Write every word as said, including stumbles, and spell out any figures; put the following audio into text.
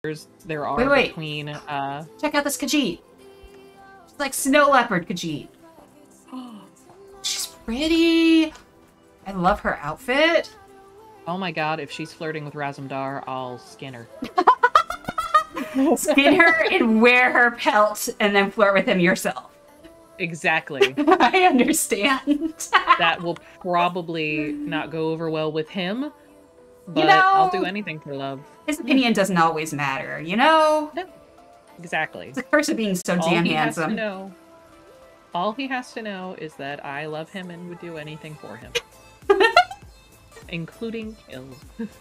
there are wait, wait. between... Uh... Check out this Khajiit. She's like snow leopard Khajiit. She's pretty. I love her outfit. Oh my god, if she's flirting with Razumdar, I'll skin her. Skin her and wear her pelt and then flirt with him yourself. Exactly. I understand. That will probably not go over well with him, but you know, I'll do anything for love. His opinion doesn't always matter, you know? No. Exactly. It's the curse of being so All damn he handsome. Has to know, all he has to know is that I love him and would do anything for him. Including kill.